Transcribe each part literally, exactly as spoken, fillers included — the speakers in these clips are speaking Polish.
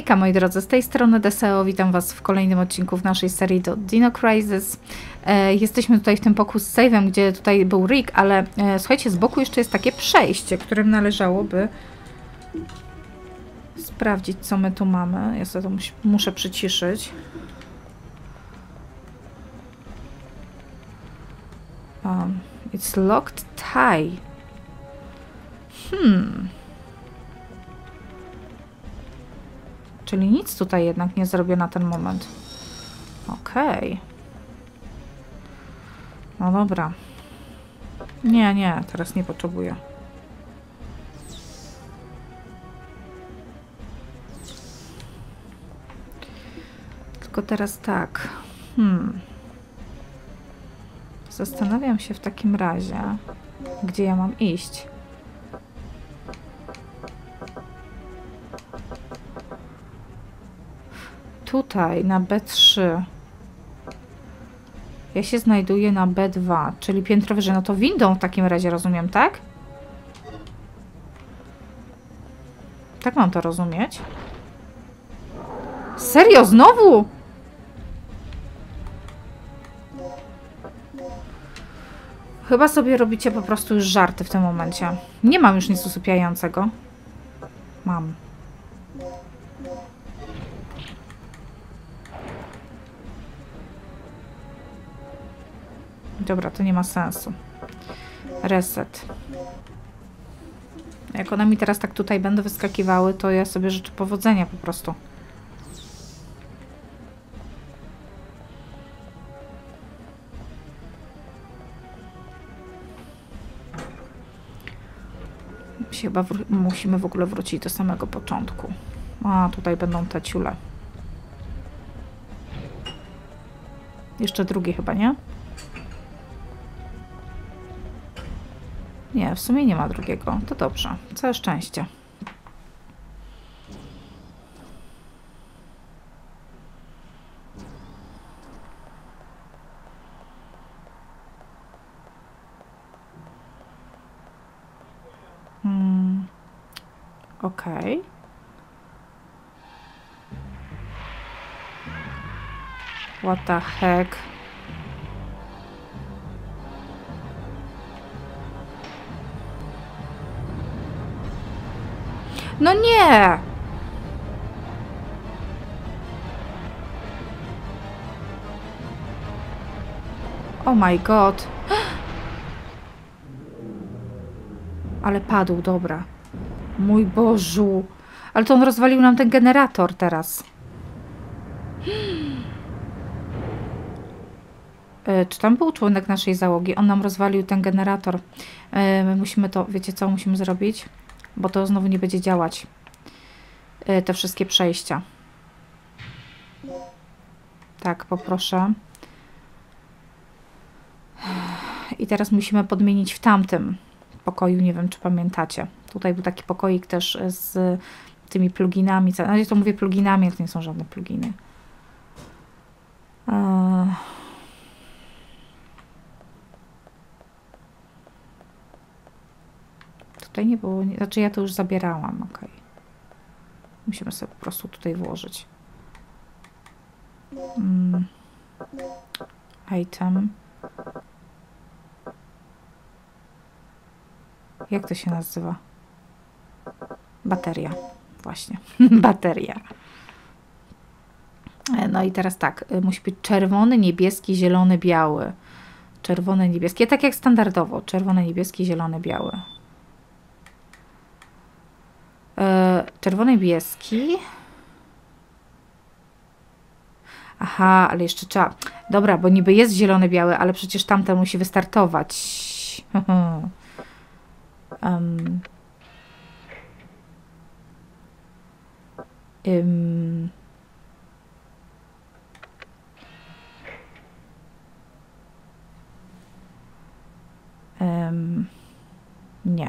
Hejka moi drodzy, z tej strony Deseo, witam was w kolejnym odcinku w naszej serii do Dino Crisis. E, jesteśmy tutaj w tym pokoju z save'em, gdzie tutaj był Rick, ale e, słuchajcie, z boku jeszcze jest takie przejście, którym należałoby sprawdzić, co my tu mamy. Ja sobie to mus muszę przyciszyć. Um, it's locked tie. Hmm... Czyli nic tutaj jednak nie zrobię na ten moment. Okej. Okay. No dobra. Nie, nie, teraz nie potrzebuję. Tylko teraz tak. Hmm. Zastanawiam się w takim razie, gdzie ja mam iść. Tutaj na B trzy. Ja się znajduję na B dwa, czyli piętro wyżej. No to windą w takim razie rozumiem, tak? Tak mam to rozumieć? Serio? Znowu? Chyba sobie robicie po prostu już żarty w tym momencie. Nie mam już nic usypiającego. Mam. Dobra, to nie ma sensu. Reset. Jak one mi teraz tak tutaj będą wyskakiwały, to ja sobie życzę powodzenia po prostu. Chyba musimy w ogóle wrócić do samego początku. A, tutaj będą te ciule. Jeszcze drugi chyba, nie? Nie, w sumie nie ma drugiego. To dobrze. Całe szczęście. Hmm. Okej. Okay. What the heck? No nie! Oh my god. Ale padł, dobra. Mój Bożu. Ale to on rozwalił nam ten generator teraz. Czy tam był członek naszej załogi? On nam rozwalił ten generator. My musimy to, wiecie co musimy zrobić? Bo to znowu nie będzie działać. Te wszystkie przejścia. Tak, poproszę. I teraz musimy podmienić w tamtym pokoju. Nie wiem, czy pamiętacie. Tutaj był taki pokoik też z tymi pluginami. Na razie to mówię pluginami, to nie są żadne pluginy. Tutaj nie było, znaczy ja to już zabierałam, ok. Musimy sobie po prostu tutaj włożyć. Mm. Item. Jak to się nazywa? Bateria. Właśnie. Bateria. No i teraz tak. Musi być czerwony, niebieski, zielony, biały. Czerwony, niebieski. Tak jak standardowo. Czerwony, niebieski, zielony, biały. Czerwony, niebieski. Aha, ale jeszcze trzeba... Dobra, bo niby jest zielony, biały, ale przecież tamten musi wystartować. um. Um. Um. Nie.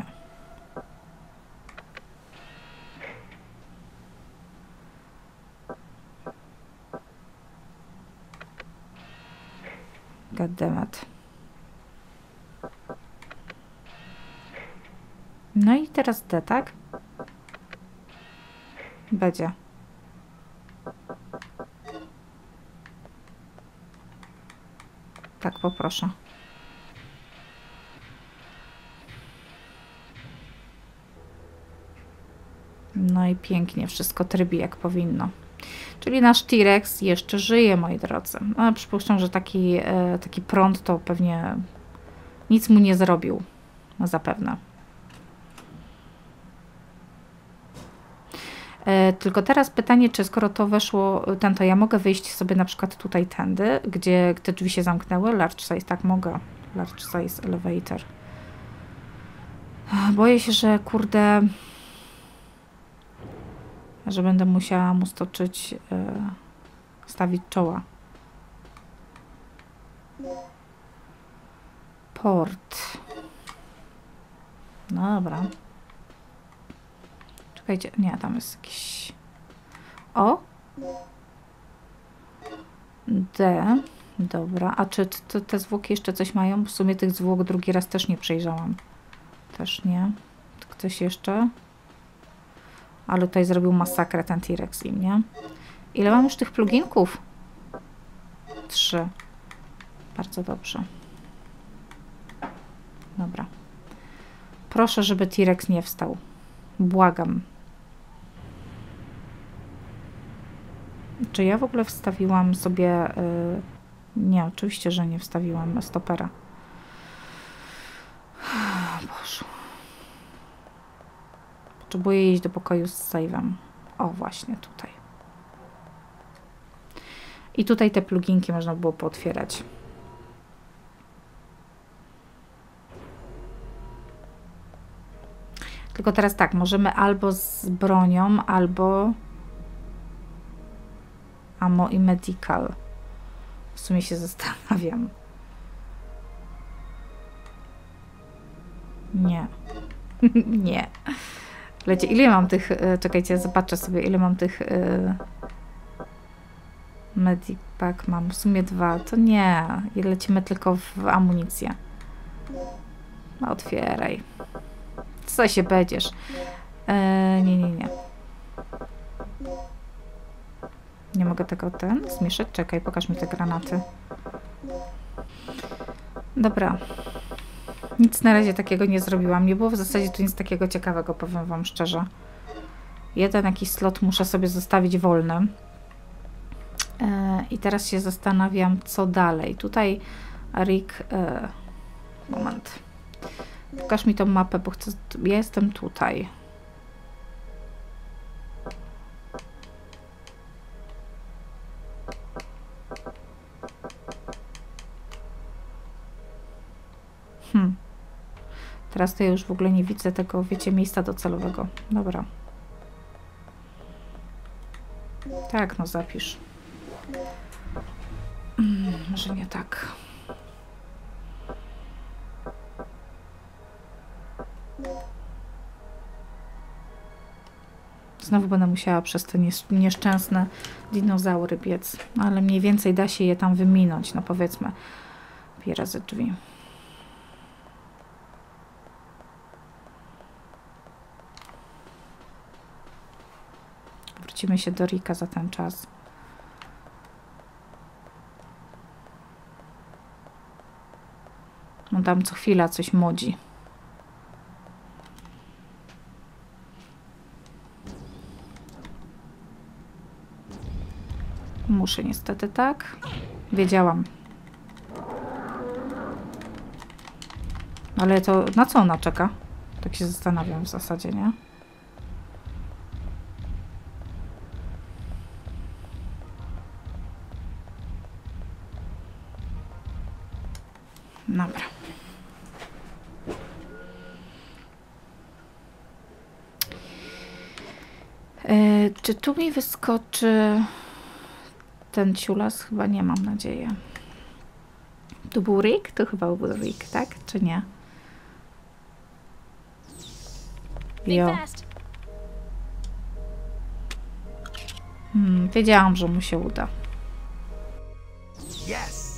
Goddammit. No i teraz D, tak? Będzie. Tak, poproszę. No i pięknie, wszystko trybi jak powinno. Czyli nasz T-Rex jeszcze żyje, moi drodzy. No, przypuszczam, że taki, e, taki prąd to pewnie nic mu nie zrobił. No, zapewne. E, tylko teraz pytanie, czy skoro to weszło, ten, to ja mogę wyjść sobie na przykład tutaj tędy, gdzie te drzwi się zamknęły. Large size, tak mogę. Large size elevator. Boję się, że kurde... że będę musiała mu stoczyć, yy, stawić czoła. Port. No dobra. Czekajcie, nie, tam jest jakiś... O! D. Dobra, a czy te, te zwłoki jeszcze coś mają? W sumie tych zwłok drugi raz też nie przejrzałam. Też nie. Ktoś jeszcze? Ale tutaj zrobił masakrę ten T-Rex im, nie? Ile mam już tych pluginków? Trzy. Bardzo dobrze. Dobra. Proszę, żeby T-Rex nie wstał. Błagam. Czy ja w ogóle wstawiłam sobie... Yy... Nie, oczywiście, że nie wstawiłam stopera. Boże. Potrzebuję iść do pokoju z save'em. O, właśnie tutaj. I tutaj te pluginki można było pootwierać. Tylko teraz tak, możemy albo z bronią, albo ammo i medical. W sumie się zastanawiam. Nie. Nie. Lecie, ile mam tych... Czekajcie, zobaczę sobie, ile mam tych... Medic pack mam. W sumie dwa. To nie. I lecimy tylko w amunicję. No, otwieraj. Co się będziesz? Eee, nie, nie, nie. Nie mogę tego ten zmieszać? Czekaj, pokaż mi te granaty. Dobra. Nic na razie takiego nie zrobiłam. Nie było w zasadzie tu nic takiego ciekawego, powiem wam szczerze. Jeden jakiś slot muszę sobie zostawić wolny. Yy, I teraz się zastanawiam, co dalej. Tutaj Rick... Yy, moment. Pokaż mi tą mapę, bo chcę... Ja jestem tutaj. Hmm. Teraz to ja już w ogóle nie widzę tego, wiecie, miejsca docelowego. Dobra. Tak, no zapisz. Hmm, może nie tak. Znowu będę musiała przez te nieszczęsne dinozaury biec. Ale mniej więcej da się je tam wyminąć, no powiedzmy. Piję razy drzwi. Wrócimy się do Ricka za ten czas. No tam co chwila coś modzi. Muszę niestety, tak? Wiedziałam. Ale to na co ona czeka? Tak się zastanawiam w zasadzie, nie? Dobra. Yy, czy tu mi wyskoczy ten ciulas? Chyba nie, mam nadzieję. Tu był Rick? To chyba był Rick, tak? Czy nie? Jo. Hmm, wiedziałam, że mu się uda. Yes.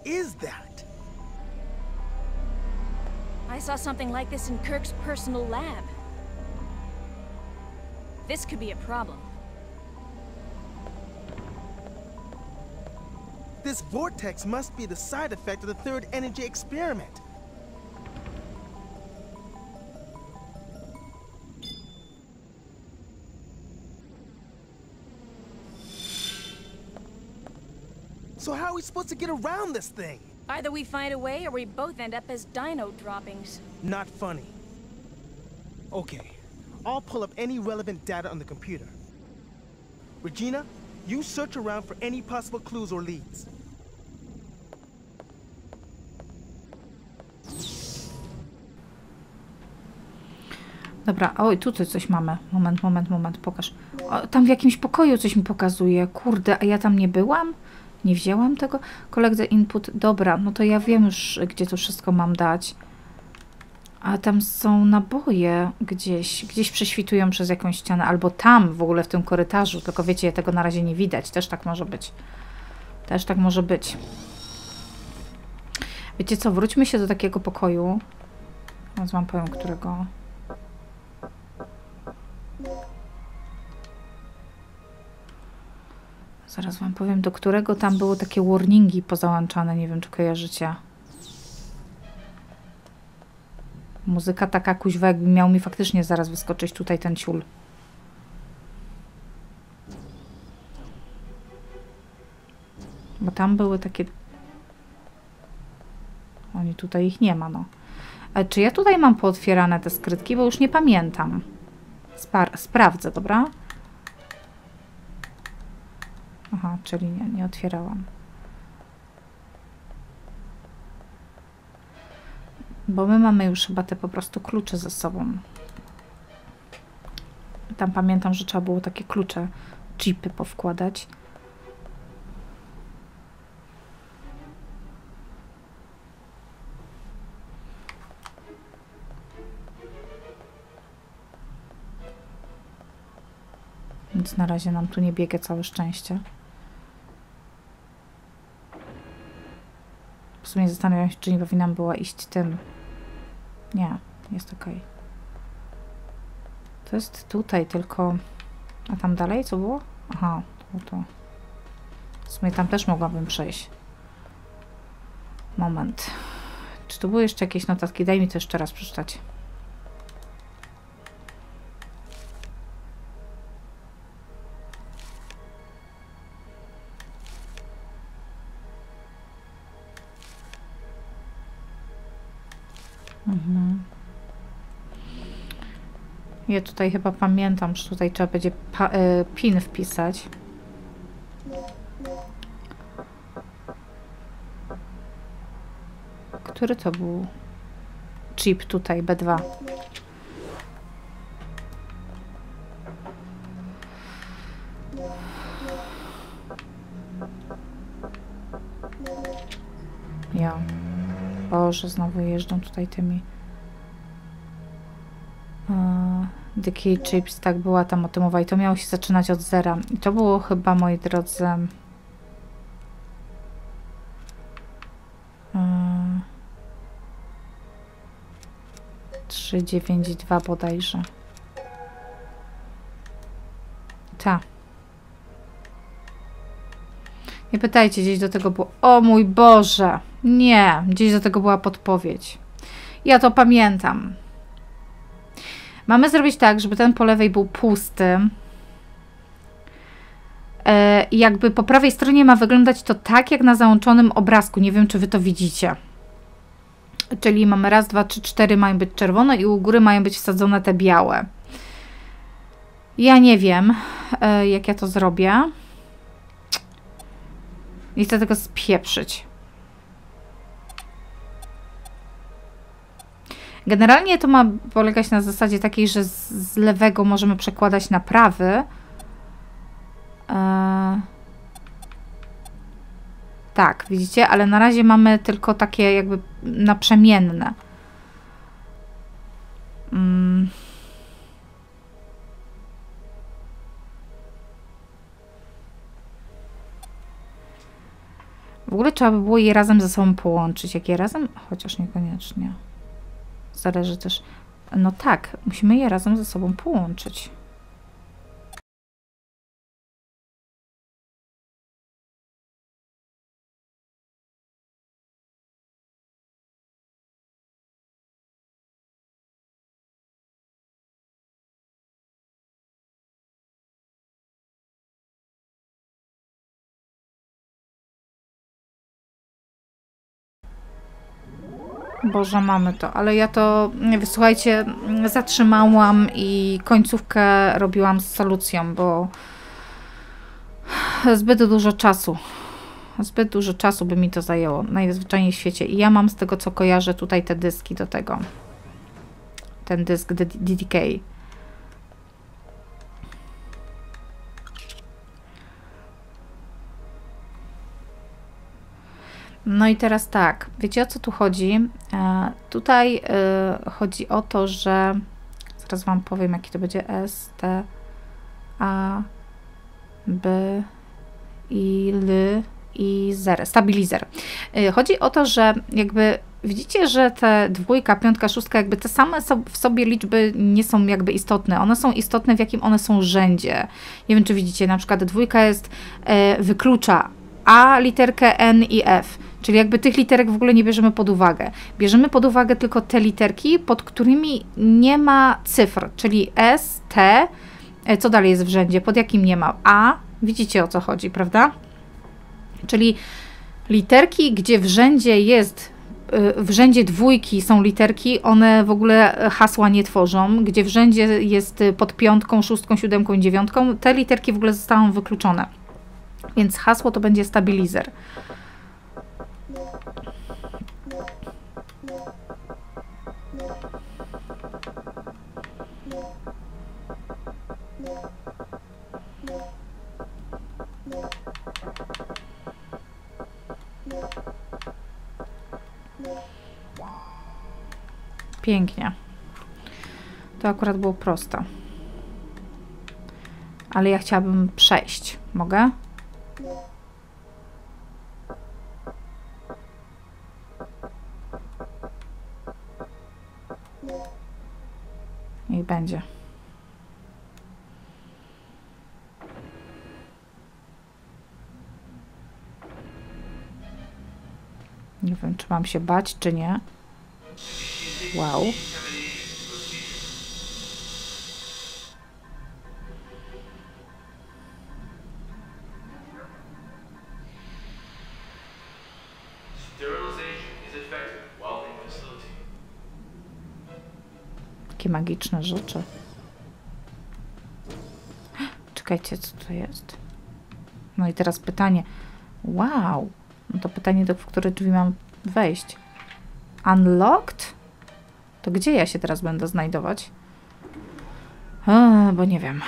is that? I saw something like this in Kirk's personal lab. This could be a problem. This vortex must be the side effect of the third energy experiment. So how are we supposed to get around this thing? Either we find a way or we both end up as dino droppings. Not funny. Okay, I'll pull up any relevant data on the computer. Regina, you search around for any possible clues or leads. Dobra, oj, tutaj coś mamy. Moment, moment, moment, pokaż. O, tam w jakimś pokoju coś mi pokazuje. Kurde, a ja tam nie byłam? Nie wzięłam tego? Collect the input. Dobra, no to ja wiem już, gdzie to wszystko mam dać. A tam są naboje gdzieś. Gdzieś prześwitują przez jakąś ścianę. Albo tam w ogóle w tym korytarzu. Tylko wiecie, tego na razie nie widać. Też tak może być. Też tak może być. Wiecie co? Wróćmy się do takiego pokoju. Teraz wam powiem, którego... Zaraz wam powiem, do którego tam było takie warningi pozałączane. Nie wiem, czy kojarzycie. Muzyka taka kuźwa, jakby miał mi faktycznie zaraz wyskoczyć tutaj ten ciul. Bo tam były takie... Oni tutaj ich nie ma, no. Ale czy ja tutaj mam pootwierane te skrytki? Bo już nie pamiętam. Spar sprawdzę, dobra? Aha, czyli nie, nie otwierałam. Bo my mamy już chyba te po prostu klucze ze sobą. Tam pamiętam, że trzeba było takie klucze, chipy powkładać. Więc na razie nam tu nie biega, całe szczęście. W sumie zastanawiam się, czy nie powinnam była iść tym. Nie, jest ok. To jest tutaj, tylko... A tam dalej co było? Aha, to było to. W sumie tam też mogłabym przejść. Moment. Czy tu były jeszcze jakieś notatki? Daj mi to jeszcze raz przeczytać. Mhm. Ja tutaj chyba pamiętam, że tutaj trzeba będzie pa, y, pin wpisać. Który to był? Chip tutaj, B dwa. Ja. Boże, znowu jeżdżą tutaj tymi. Uh, The Key Chips, tak, była tam o tym mowa i to miało się zaczynać od zera. I to było chyba, moi drodzy... Uh, trzy dziewięć dwa bodajże. Ta. Nie pytajcie, gdzieś do tego było... O mój Boże! Nie, gdzieś do tego była podpowiedź. Ja to pamiętam. Mamy zrobić tak, żeby ten po lewej był pusty. E, jakby po prawej stronie ma wyglądać to tak, jak na załączonym obrazku. Nie wiem, czy wy to widzicie. Czyli mamy raz, dwa, trzy, cztery mają być czerwone i u góry mają być wsadzone te białe. Ja nie wiem, e, jak ja to zrobię. Nie chcę tego spieprzyć. Generalnie to ma polegać na zasadzie takiej, że z, z lewego możemy przekładać na prawy. Eee... Tak, widzicie? Ale na razie mamy tylko takie jakby naprzemienne. Mm. W ogóle trzeba by było je razem ze sobą połączyć. Jak je razem? Chociaż niekoniecznie. Zależy też... No tak, musimy je razem ze sobą połączyć. Boże, mamy to, ale ja to, słuchajcie, zatrzymałam i końcówkę robiłam z solucją, bo zbyt dużo czasu, zbyt dużo czasu by mi to zajęło, najzwyczajniej w świecie. I ja mam z tego, co kojarzę, tutaj te dyski do tego, ten dysk D D K. No i teraz tak, wiecie, o co tu chodzi? E, tutaj e, chodzi o to, że zaraz wam powiem, jaki to będzie S, T, A, B, I, L i zer, stabilizer. E, chodzi o to, że jakby widzicie, że te dwójka, piątka, szóstka, jakby te same so, w sobie liczby nie są jakby istotne. One są istotne, w jakim one są rzędzie. Nie wiem, czy widzicie, na przykład dwójka jest, e, wyklucza A, literkę N i F. Czyli jakby tych literek w ogóle nie bierzemy pod uwagę. Bierzemy pod uwagę tylko te literki, pod którymi nie ma cyfr, czyli S, T, co dalej jest w rzędzie, pod jakim nie ma A, widzicie, o co chodzi, prawda? Czyli literki, gdzie w rzędzie jest, w rzędzie dwójki są literki, one w ogóle hasła nie tworzą, gdzie w rzędzie jest pod piątką, szóstką, siódemką i dziewiątką, te literki w ogóle zostaną wykluczone. Więc hasło to będzie stabilizer. Pięknie. To akurat było proste. Ale ja chciałabym przejść. Mogę? I będzie. Nie wiem, czy mam się bać, czy nie. Wow. Takie magiczne rzeczy. Czekajcie, co to jest? No i teraz pytanie. Wow. No to pytanie, do w które drzwi mam wejść. Unlocked? To gdzie ja się teraz będę znajdować? O, bo nie wiem.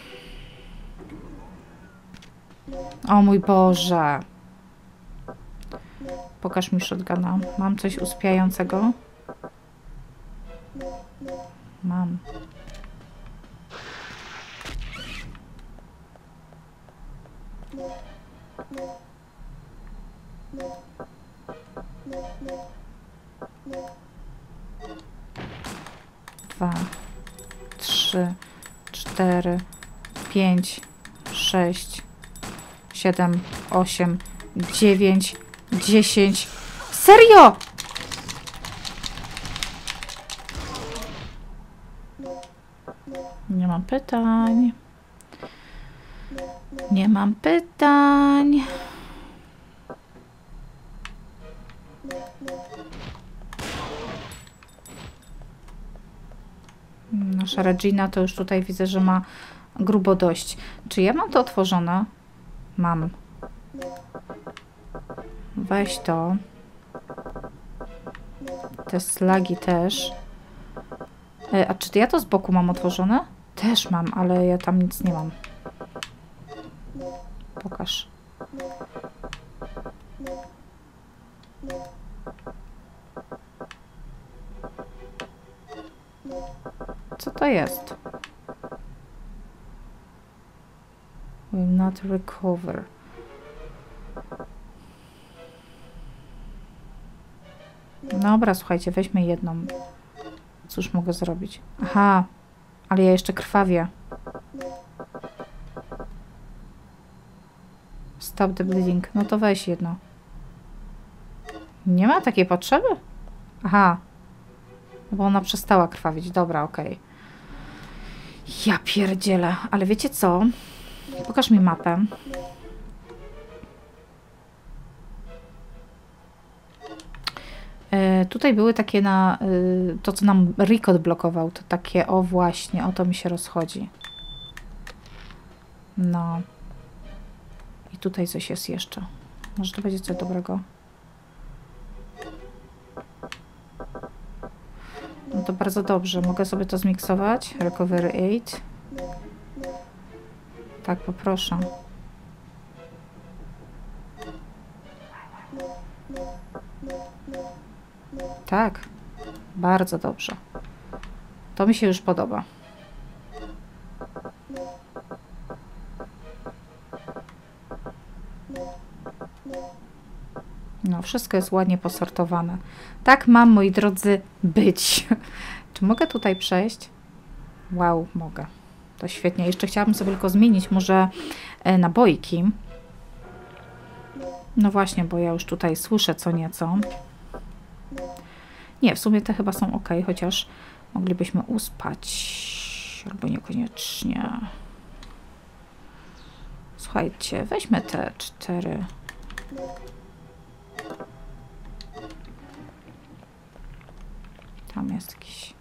O mój Boże. Pokaż mi shotguna. Mam coś uspiającego? Mam. Dwa, trzy, cztery, pięć, sześć, siedem, osiem, dziewięć, dziesięć. Serio? Nie mam pytań. Nie mam pytań. Nasza Regina to już tutaj widzę, że ma grubo dość. Czy ja mam to otworzone? Mam. Weź to. Te slagi też. A czy ja to z boku mam otworzone? Też mam, ale ja tam nic nie mam. Pokaż. Co to jest? Will not recover. Dobra, słuchajcie, weźmy jedną. Cóż mogę zrobić? Aha, ale ja jeszcze krwawię. Stop the bleeding. No to weź jedno. Nie ma takiej potrzeby? Aha. Bo ona przestała krwawić. Dobra, okej. Okay. Ja pierdzielę. Ale wiecie co? Pokaż mi mapę. Yy, tutaj były takie na... Yy, to, co nam Rick odblokował. To takie, o właśnie, o to mi się rozchodzi. No. I tutaj coś jest jeszcze. Może to będzie coś dobrego. No to bardzo dobrze. Mogę sobie to zmiksować. Recovery osiem. Tak, poproszę. Tak. Bardzo dobrze. To mi się już podoba. No, wszystko jest ładnie posortowane. Tak mam, moi drodzy, być. Czy mogę tutaj przejść? Wow, mogę. To świetnie. Jeszcze chciałabym sobie tylko zmienić może nabojki. No właśnie, bo ja już tutaj słyszę co nieco. Nie, w sumie te chyba są ok, chociaż moglibyśmy uspać. Albo niekoniecznie. Słuchajcie, weźmy te cztery. Tam jest jakiś.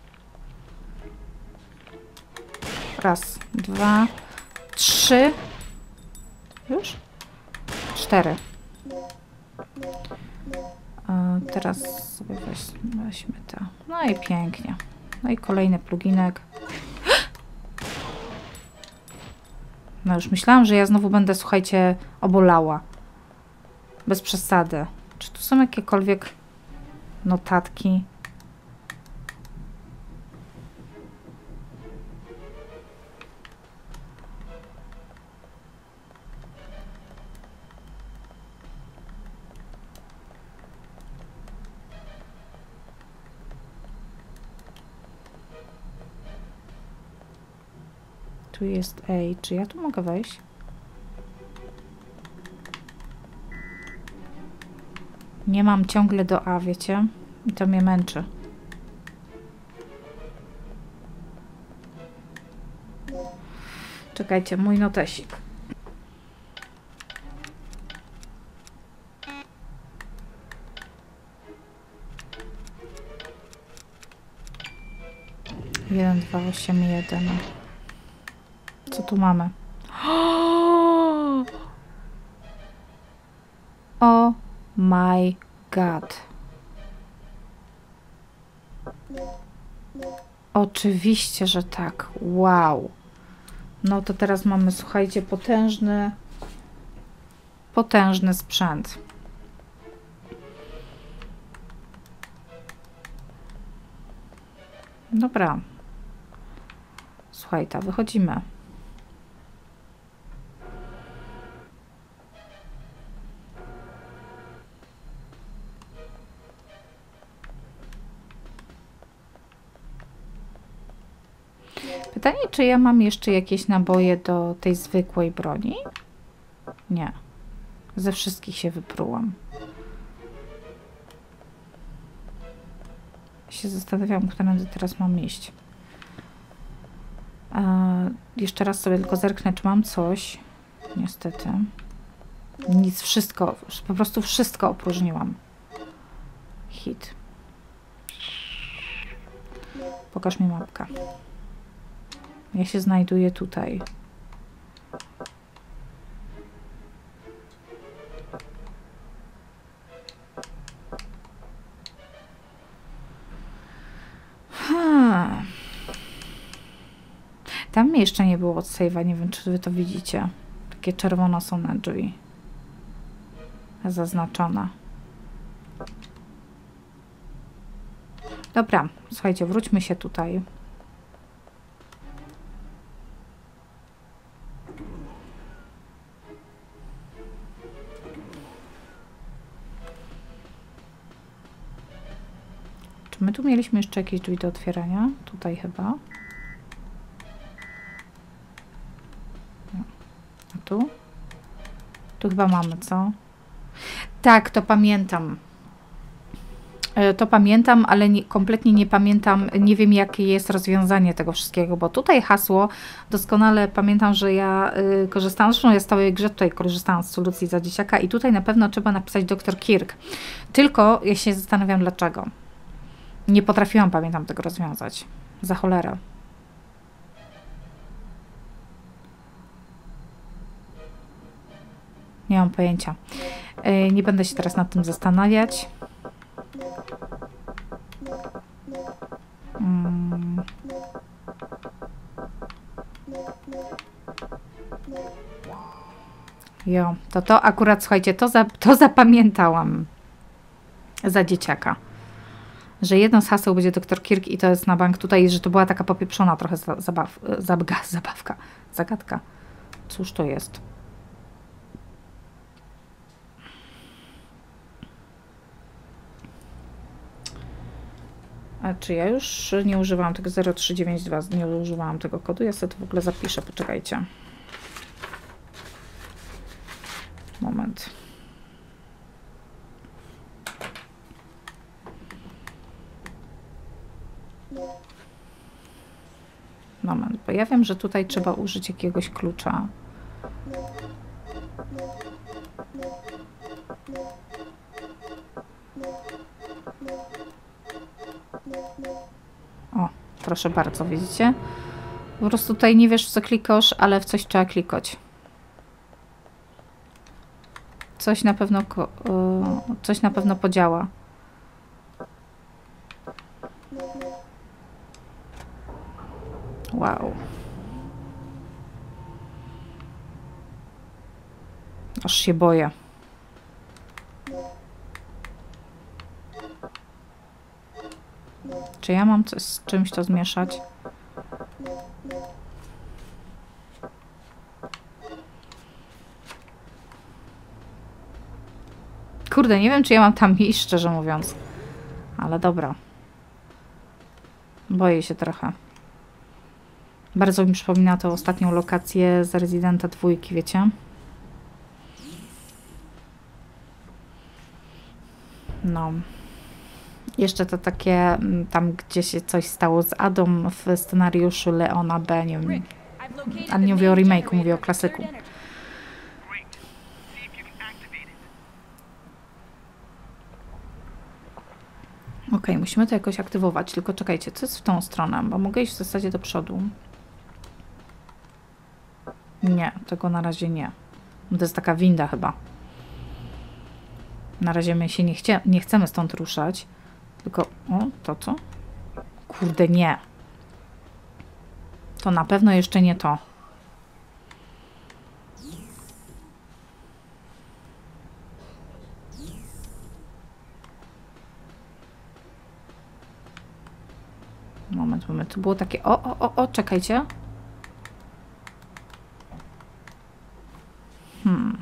Raz, dwa, trzy. Już? Cztery. A teraz sobie weź, weźmy to. No i pięknie. No i kolejny pluginek. No już myślałam, że ja znowu będę, słuchajcie, obolała. Bez przesady. Czy tu są jakiekolwiek notatki? Tu jest A. Czy ja tu mogę wejść? Nie mam ciągle do A, wiecie? I to mnie męczy. Czekajcie, mój notesik. Jeden, dwa, osiem, jeden. Co tu mamy? Oh my god. Oczywiście, że tak. Wow. No to teraz mamy, słuchajcie, potężny potężny sprzęt. Dobra. Słuchaj, ta wychodzimy. Pytanie, czy ja mam jeszcze jakieś naboje do tej zwykłej broni? Nie. Ze wszystkich się wyprułam. Się zastanawiam, którędy teraz mam iść. Eee, jeszcze raz sobie tylko zerknę, czy mam coś. Niestety. Nic, wszystko. Po prostu wszystko opróżniłam. Hit. Pokaż mi mapkę. Ja się znajduję tutaj. Hmm. Tam mnie jeszcze nie było od save'a. Nie wiem, czy wy to widzicie. Takie czerwono są na drzwi. Zaznaczone. Dobra, słuchajcie, wróćmy się tutaj. Czy my tu mieliśmy jeszcze jakieś drzwi do otwierania? Tutaj chyba. A tu? Tu chyba mamy, co? Tak, to pamiętam. To pamiętam, ale nie, kompletnie nie pamiętam, nie wiem jakie jest rozwiązanie tego wszystkiego, bo tutaj hasło, doskonale pamiętam, że ja y, korzystałam, zresztą ja z całej grze tutaj korzystałam z solucji za dzieciaka i tutaj na pewno trzeba napisać doktor Kirk. Tylko ja się zastanawiam dlaczego. Nie potrafiłam, pamiętam, tego rozwiązać. Za cholerę. Nie mam pojęcia. Y, nie będę się teraz nad tym zastanawiać. Hmm. Jo, to to akurat, słuchajcie, to, za, to zapamiętałam za dzieciaka. Że jedno z haseł będzie doktor Kirk i to jest na bank tutaj, że to była taka popieprzona trochę zabaw, zabga, zabawka, zagadka. Cóż to jest? A czy ja już nie używałam tego zero trzy dziewięć dwa, nie używałam tego kodu? Ja sobie to w ogóle zapiszę, poczekajcie. Moment. Moment, bo ja wiem, że tutaj trzeba użyć jakiegoś klucza. O, proszę bardzo, widzicie? Po prostu tutaj nie wiesz, w co klikasz, ale w coś trzeba klikać. Coś na pewno, yy, coś na pewno podziała. Wow. Aż się boję. Czy ja mam coś, z czymś to zmieszać? Kurde, nie wiem, czy ja mam tam iść, szczerze mówiąc. Ale dobra. Boję się trochę. Bardzo mi przypomina to ostatnią lokację z Residenta dwójki, wiecie? No. Jeszcze to takie, tam gdzie się coś stało z Adą w scenariuszu Leona B. Nie wiem. Ale nie mówię o remake'u, mówię o klasyku. Ok, musimy to jakoś aktywować, tylko czekajcie, co jest w tą stronę, bo mogę iść w zasadzie do przodu. Nie, tego na razie nie. To jest taka winda chyba. Na razie my się nie, chcie, nie chcemy stąd ruszać. Tylko, o, to co? Kurde, nie. To na pewno jeszcze nie to. Moment, moment. To było takie, o, o, o, o, czekajcie. Hmm.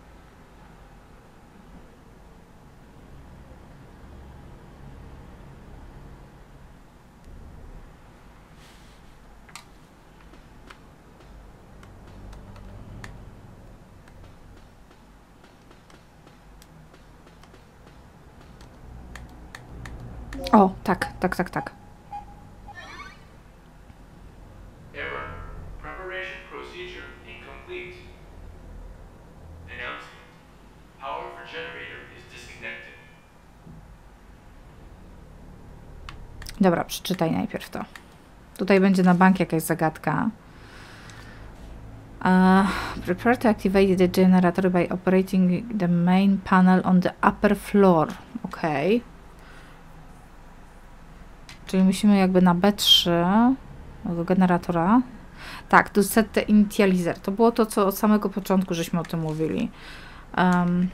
O, tak, tak, tak, tak. Error. Preparation procedure incomplete. Announcement. Power for generator is disconnected. Dobra, przeczytaj najpierw to. Tutaj będzie na bank jakaś zagadka. Uh, prepare to activate the generator by operating the main panel on the upper floor. Ok. Czyli musimy jakby na B trzy tego generatora. Tak, to set the initializer. To było to, co od samego początku żeśmy o tym mówili. Um,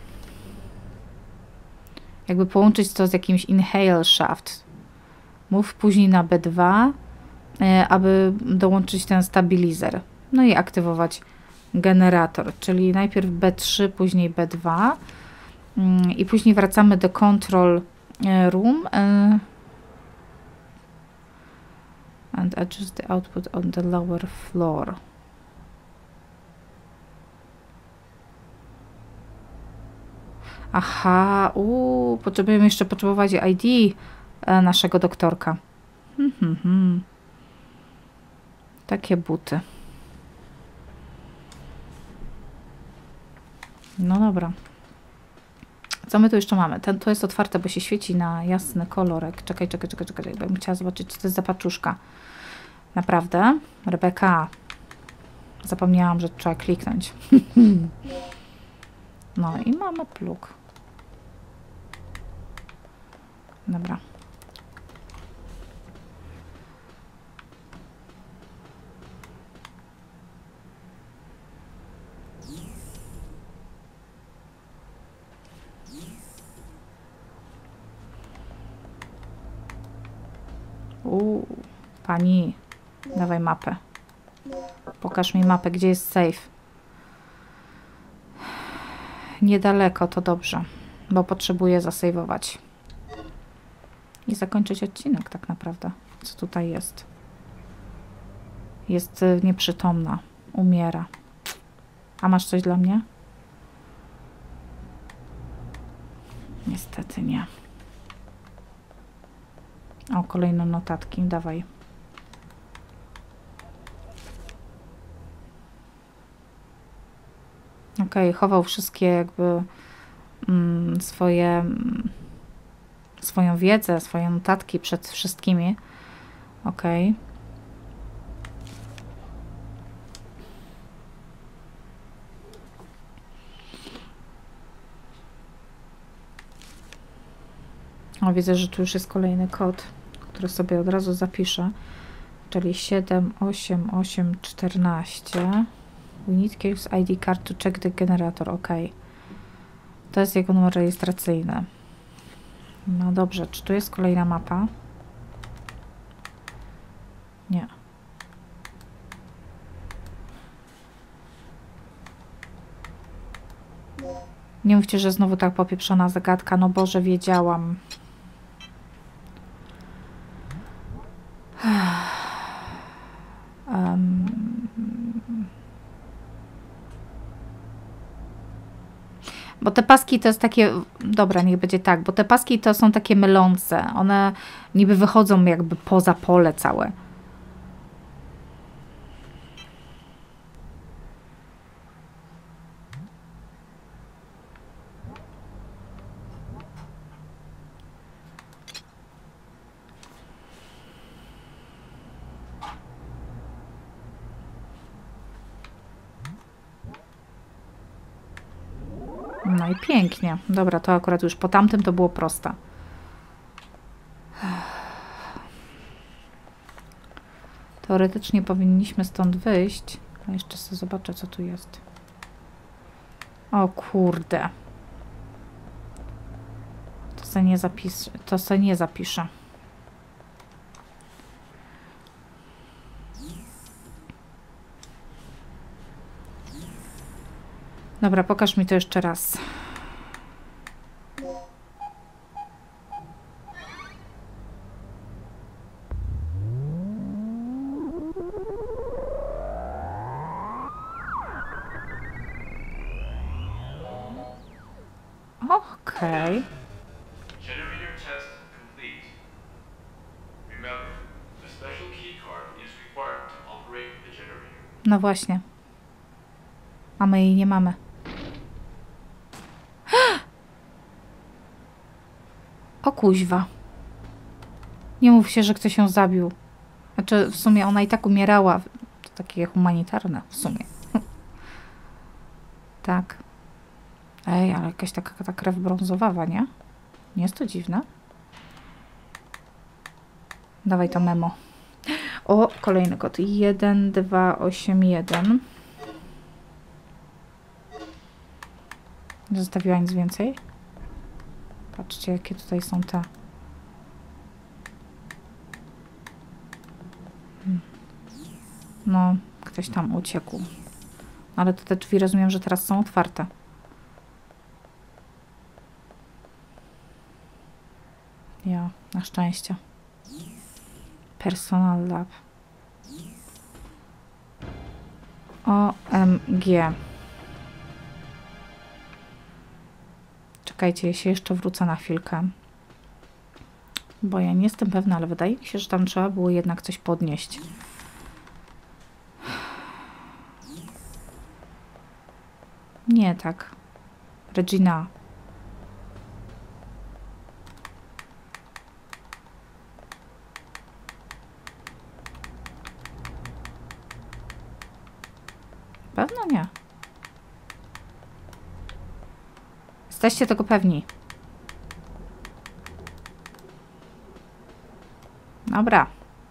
jakby połączyć to z jakimś inhale shaft. Move później na B dwa, y, aby dołączyć ten stabilizer. No i aktywować generator, czyli najpierw B trzy, później B dwa y, i później wracamy do control room. Y, Adjust the output on the lower floor. Aha, uuu, potrzebujemy jeszcze potrzebować I D e, naszego doktorka. Hmm, hmm, hmm. Takie buty. No dobra. Co my tu jeszcze mamy? Ten, to jest otwarte, bo się świeci na jasny kolorek. Czekaj, czekaj, czekaj, czekaj. Bym chciała zobaczyć, co to jest za paczuszka. Naprawdę? Rebeka. Zapomniałam, że trzeba kliknąć. No i mamy plug. Dobra. Uuu, pani, dawaj mapę. Pokaż mi mapę, gdzie jest safe. Niedaleko, to dobrze, bo potrzebuję zasejwować. I zakończyć odcinek tak naprawdę. Co tutaj jest? Jest nieprzytomna. Umiera. A masz coś dla mnie? Niestety nie. O, kolejne notatki. Dawaj. Okej, okay, chował wszystkie jakby mm, swoje mm, swoją wiedzę, swoje notatki przed wszystkimi. Okej. Okay. O, widzę, że tu już jest kolejny kod, który sobie od razu zapiszę. Czyli siedem osiem osiem czternaście. We need Kate's I D card to check the generator. Ok. To jest jego numer rejestracyjny. No dobrze, czy tu jest kolejna mapa? Nie. Nie mówcie, że znowu tak popieprzona zagadka. No Boże, wiedziałam. Um. Bo te paski to jest takie... Dobra, niech będzie tak, bo te paski to są takie mylące. One niby wychodzą jakby poza pole całe. No i pięknie. Dobra, to akurat już po tamtym to było proste. Teoretycznie powinniśmy stąd wyjść. A jeszcze sobie zobaczę, co tu jest. O kurde. To se nie zapis, to se nie zapiszę. Dobra, pokaż mi to jeszcze raz. Okej. Generator test complete. Remember, a special key card is required to operate the generator. No właśnie. A my jej nie mamy. O kuźwa. Nie mów się, że ktoś ją zabił. Znaczy, w sumie ona i tak umierała. To takie humanitarne w sumie. Tak. Ej, ale jakaś taka ta krew brązowawa, nie? Nie jest to dziwne? Dawaj to memo. O, kolejny kod. jeden dwa osiem jeden. Nie zostawiła nic więcej? Patrzcie, jakie tutaj są te... Hmm. No, ktoś tam uciekł. Ale to te drzwi rozumiem, że teraz są otwarte. Ja, na szczęście. Personal lab. O M G. Czekajcie, ja się jeszcze wrócę na chwilkę. Bo ja nie jestem pewna, ale wydaje mi się, że tam trzeba było jednak coś podnieść. Nie tak. Regina. Pewno nie. Jesteście tego pewni. Dobra.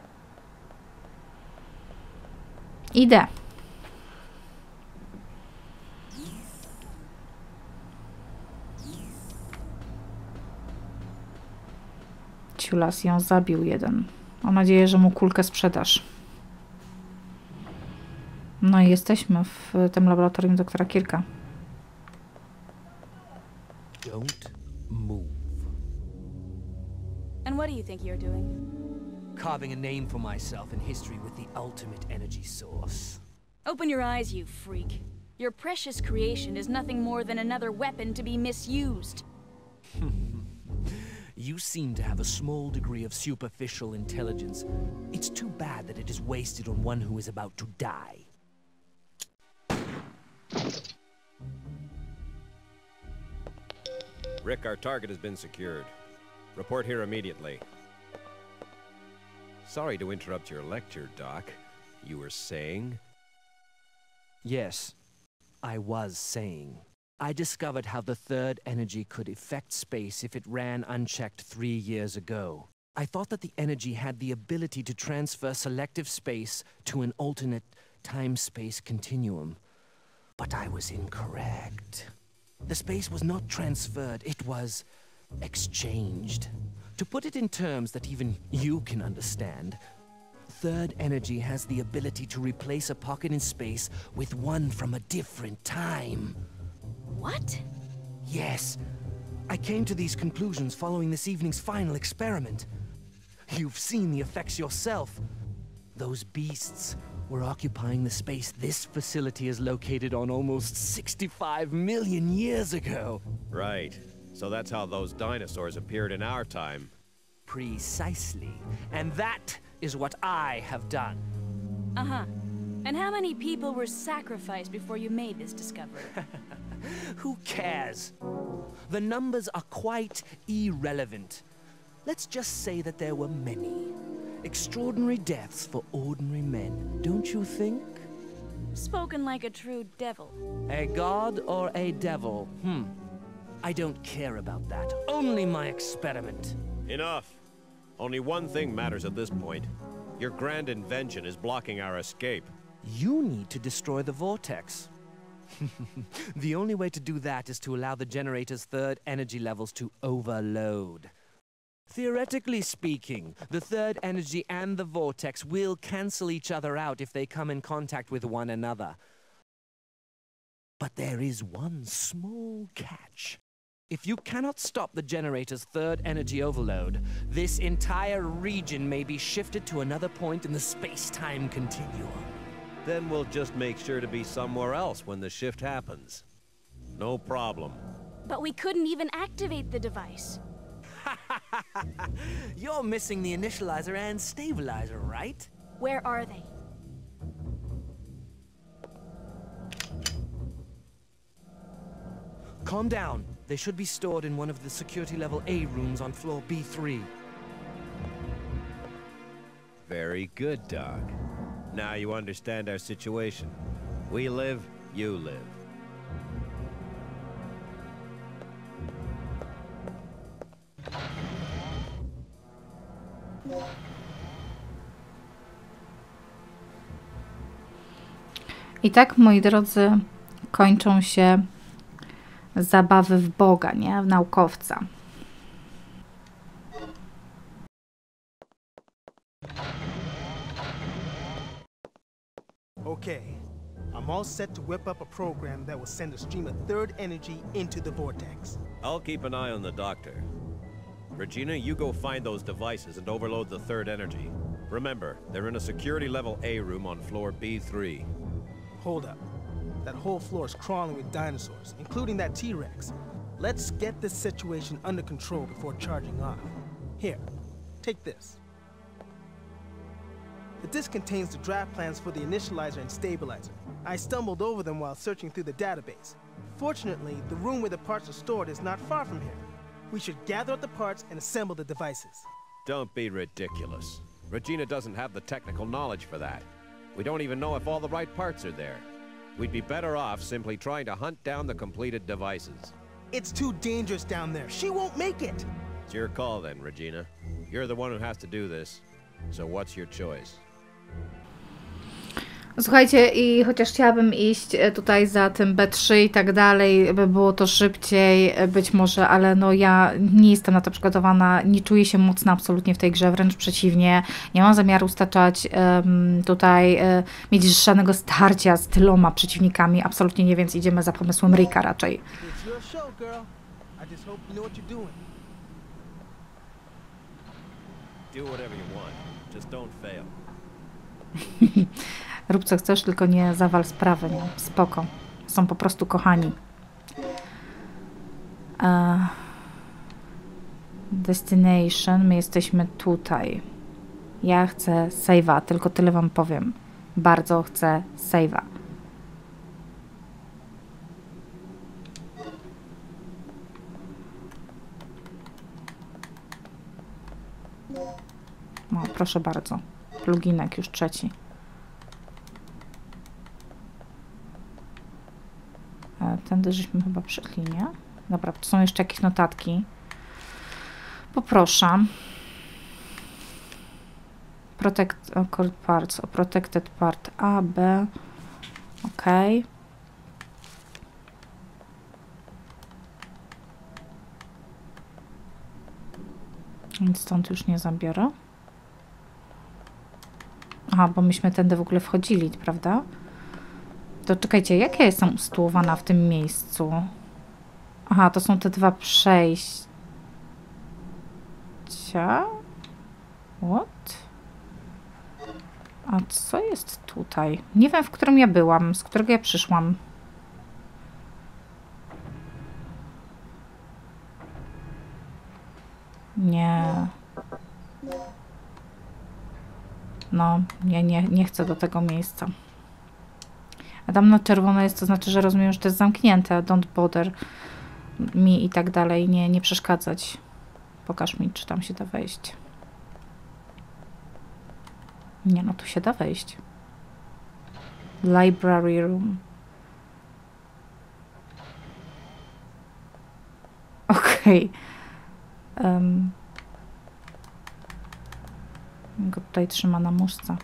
Idę. Ciulas ją zabił jeden. Mam nadzieję, że mu kulkę sprzedasz. No i jesteśmy w tym laboratorium doktora Kirka. Don't move. And what do you think you're doing? Carving a name for myself in history with the ultimate energy source. Open your eyes, you freak. Your precious creation is nothing more than another weapon to be misused. You seem to have a small degree of superficial intelligence. It's too bad that it is wasted on one who is about to die. Rick, our target has been secured. Report here immediately. Sorry to interrupt your lecture, Doc. You were saying? Yes, I was saying. I discovered how the third energy could affect space if it ran unchecked three years ago. I thought that the energy had the ability to transfer selective space to an alternate time-space continuum. But I was incorrect. The space was not transferred, it was exchanged. To put it in terms that even you can understand, third energy has the ability to replace a pocket in space with one from a different time. What? Yes. I came to these conclusions following this evening's final experiment. You've seen the effects yourself. Those beasts were occupying the space this facility is located on almost sixty-five million years ago. Right. So that's how those dinosaurs appeared in our time. Precisely. And that is what I have done. Uh-huh. And how many people were sacrificed before you made this discovery? Who cares? The numbers are quite irrelevant. Let's just say that there were many. Extraordinary deaths for ordinary men, don't you think? Spoken like a true devil. A god or a devil? Hmm. I don't care about that. Only my experiment. Enough. Only one thing matters at this point. Your grand invention is blocking our escape. You need to destroy the vortex. The only way to do that is to allow the generator's third energy levels to overload. Theoretically speaking, the third energy and the vortex will cancel each other out if they come in contact with one another. But there is one small catch. If you cannot stop the generator's third energy overload, this entire region may be shifted to another point in the space-time continuum. Then we'll just make sure to be somewhere else when the shift happens. No problem. But we couldn't even activate the device. You're missing the initializer and stabilizer, right? Where are they? Calm down. They should be stored in one of the security level A rooms on floor B three. Very good, Doc. Now you understand our situation. We live, you live. I tak, moi drodzy, kończą się zabawy w Boga, nie? W naukowca. Okay, I'm all set to whip up a program that will send a stream of third energy into the vortex. I'll keep an eye on the doctor. Regina, you go find those devices and overload the third energy. Remember, they're in a security level A room on floor B three. Hold up. That whole floor is crawling with dinosaurs, including that T-Rex. Let's get this situation under control before charging off. Here, take this. The disk contains the draft plans for the initializer and stabilizer. I stumbled over them while searching through the database. Fortunately, the room where the parts are stored is not far from here. We should gather up the parts and assemble the devices. Don't be ridiculous. Regina doesn't have the technical knowledge for that. We don't even know if all the right parts are there. We'd be better off simply trying to hunt down the completed devices. It's too dangerous down there. She won't make it. It's your call then, Regina. You're the one who has to do this. So what's your choice? Słuchajcie, i chociaż chciałabym iść tutaj za tym B trzy i tak dalej, by było to szybciej, być może, ale no ja nie jestem na to przygotowana, nie czuję się mocno absolutnie w tej grze, wręcz przeciwnie. Nie mam zamiaru staczać um, tutaj, um, mieć żadnego starcia z tyloma przeciwnikami, absolutnie nie, więc idziemy za pomysłem Ricka raczej. It's your show, girl. I just hope you know what you're doing. Do whatever you want. Just don't fail. Rób co chcesz, tylko nie zawal sprawy, nie? Spoko. Są po prostu kochani. Uh, destination. My jesteśmy tutaj. Ja chcę save'a, tylko tyle wam powiem. Bardzo chcę save'a. No, proszę bardzo. Pluginek już trzeci. Tędy żeśmy chyba przyszli, nie? Dobra, to są jeszcze jakieś notatki. Poproszę. Protect occurred parts. O, protected part A, B. Ok. Nic stąd już nie zabiorę. Aha, bo myśmy tędy w ogóle wchodzili, prawda? To czekajcie, jak ja jestem usytuowana w tym miejscu? Aha, to są te dwa przejścia. What? A co jest tutaj? Nie wiem, w którym ja byłam, z którego ja przyszłam. Nie. No, nie, nie, nie chcę do tego miejsca. A tam na czerwono jest, to znaczy, że rozumiem, że to jest zamknięte. Don't bother me i tak dalej. Nie, nie przeszkadzać. Pokaż mi, czy tam się da wejść. Nie, no tu się da wejść. Library room. Okej. Okay. Um. Go tutaj trzyma na muszce.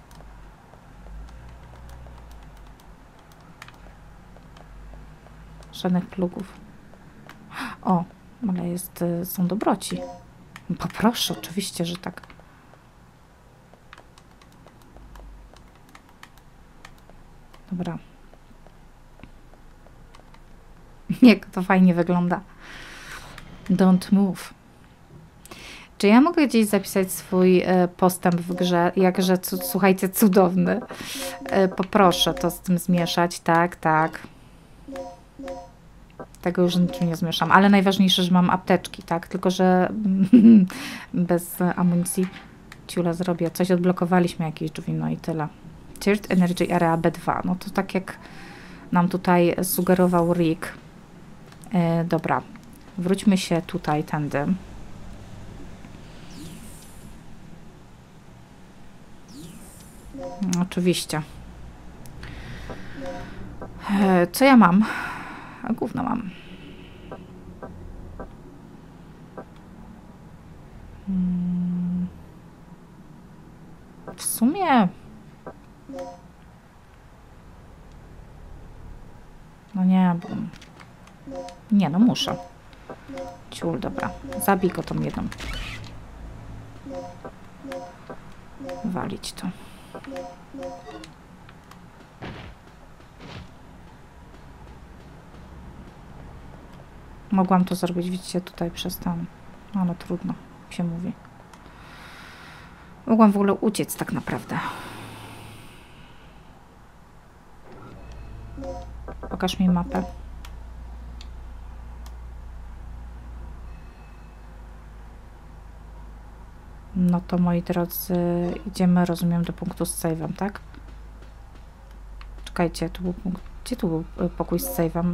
Żadnych plugów. O, ale jest, są dobroci. Poproszę, oczywiście, że tak. Dobra. Jak to fajnie wygląda. Don't move. Czy ja mogę gdzieś zapisać swój e, postęp w grze? Jakże, cu, słuchajcie, cudowny. E, poproszę to z tym zmieszać. Tak, tak. Tego już niczym nie zmieszam. Ale najważniejsze, że mam apteczki, tak? Tylko, że bez amunicji ciula zrobię. Coś odblokowaliśmy, jakieś drzwi, no i tyle. Tiered Energy Area B dwa. No to tak jak nam tutaj sugerował Rick. E, dobra. Wróćmy się tutaj, tędy. Oczywiście. E, co ja mam? A gówno mam. Hmm. W sumie... No nie, bo... Nie, no muszę. Ciul, dobra. Zabij go tą jedną. Walić to. Mogłam to zrobić, widzicie, tutaj przez tam. No, ale trudno, się mówi. Mogłam w ogóle uciec tak naprawdę. Pokaż mi mapę. No to moi drodzy, idziemy, rozumiem, do punktu z save'em, tak? Czekajcie, tu był punkt... Gdzie tu był pokój z save'em?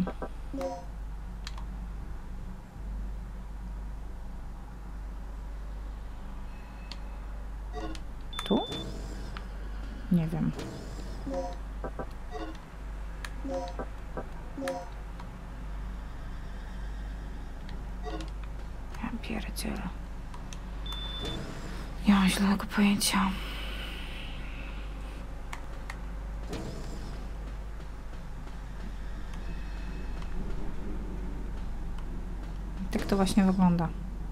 Tu? Nie wiem. Ja pierdzielę. Nie mam źle pojęcia. Tak to właśnie wygląda.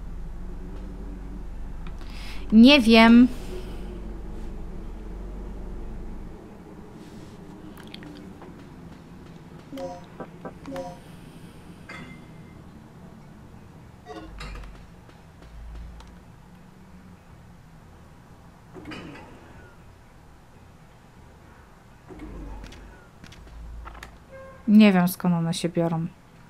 Nie wiem. Nie wiem, skąd one się biorą.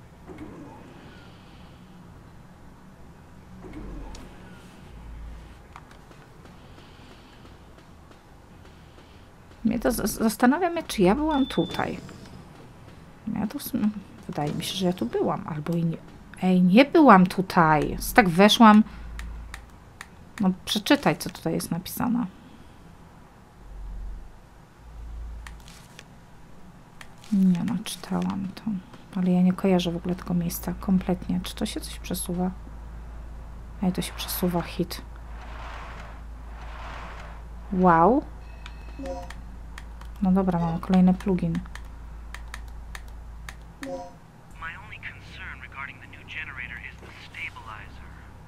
Mnie to zastanawia mnie, czy ja byłam tutaj. Ja tu, wydaje mi się, że ja tu byłam, albo i nie. Ej, nie byłam tutaj. Tak weszłam. No, przeczytaj, co tutaj jest napisane. Nie no, czytałam to. Ale ja nie kojarzę w ogóle tego miejsca kompletnie. Czy to się coś przesuwa? Ej, to się przesuwa, hit. Wow. No dobra, mamy kolejny plugin. My only concern regarding the new generator is the stabilizer.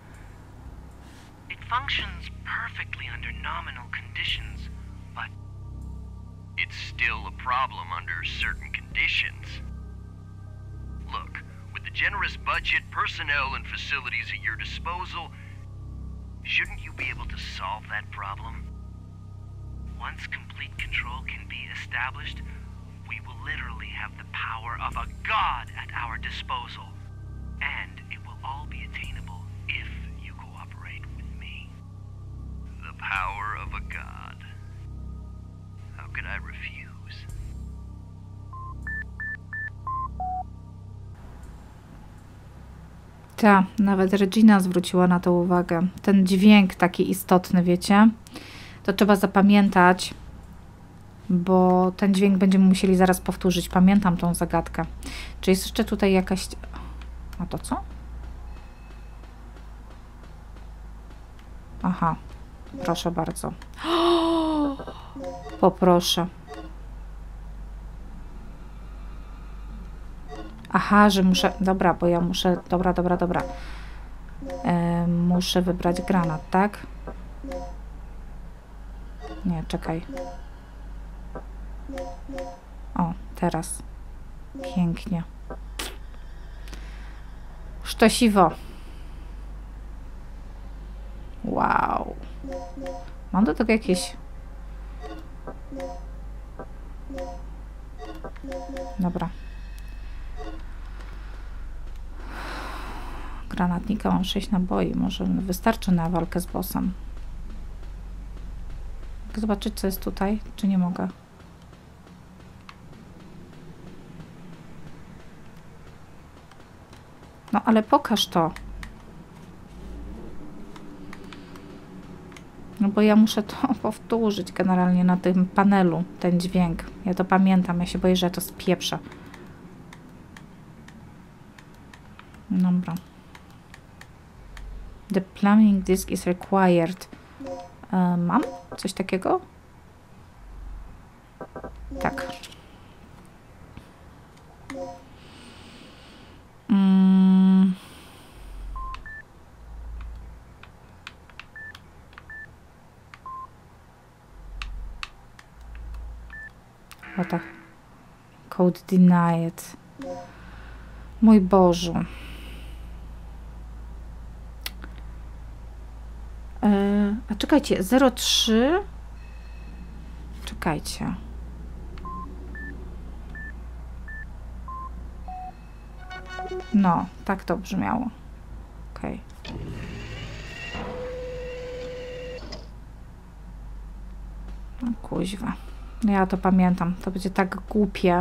It functions perfectly under nominal conditions, but it's still a problem under certain conditions. Look, with the generous budget, personnel, and facilities at your disposal, shouldn't you be able to solve that problem? Once complete control can be established, we will literally have the power of a god at our disposal. And it will all be attainable if you cooperate with me. The power of a god. How could I refuse? Ta, nawet Regina zwróciła na to uwagę. Ten dźwięk taki istotny, wiecie? To trzeba zapamiętać, bo ten dźwięk będziemy musieli zaraz powtórzyć. Pamiętam tą zagadkę. Czy jest jeszcze tutaj jakaś... A to co? Aha. Proszę bardzo. Poproszę. Aha, że muszę... Dobra, bo ja muszę... Dobra, dobra, dobra. E, muszę wybrać granat, tak? Nie, czekaj. O, teraz. Pięknie. Sztosiwo. Wow. Mam do tego jakieś... Dobra. Granatnika mam sześć naboi. Może wystarczy na walkę z bossem. Mogę zobaczyć, co jest tutaj? Czy nie mogę? No, ale pokaż to. No bo ja muszę to powtórzyć generalnie na tym panelu, ten dźwięk. Ja to pamiętam, ja się boję, że ja to spieprzę. Dobra. The plumbing disk is required. E, mam coś takiego? Tak. Mm. What the... Code denied. Mój Boże. E, a czekajcie, zero trzy. Czekajcie. No, tak to brzmiało. Okej. Okay. No kuźwa. Ja to pamiętam. To będzie tak głupie.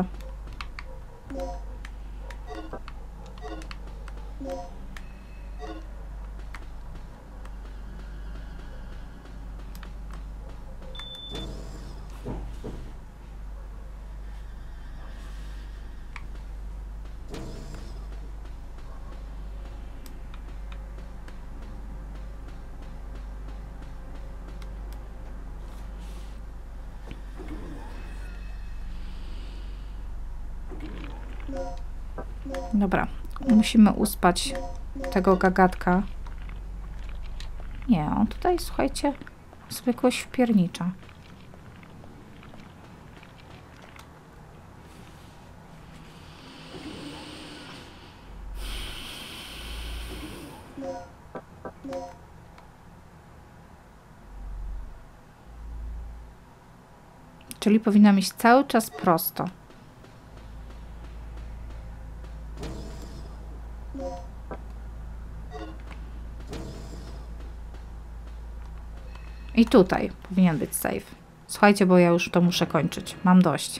Dobra, musimy uspać tego gagatka. Nie, on tutaj, słuchajcie, sobie kogoś wpiernicza. Czyli powinnam iść cały czas prosto. I tutaj powinien być safe. Słuchajcie, bo ja już to muszę kończyć. Mam dość.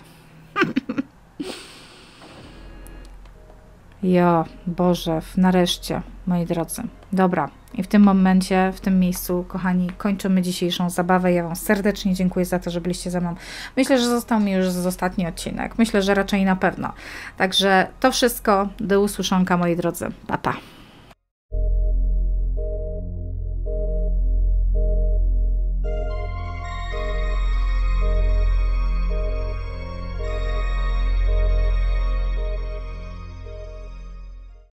Jo, Boże, nareszcie, moi drodzy. Dobra, i w tym momencie, w tym miejscu, kochani, kończymy dzisiejszą zabawę. Ja wam serdecznie dziękuję za to, że byliście ze mną. Myślę, że został mi już z ostatni odcinek. Myślę, że raczej na pewno. Także to wszystko. Do usłyszonka, moi drodzy. Pa, pa.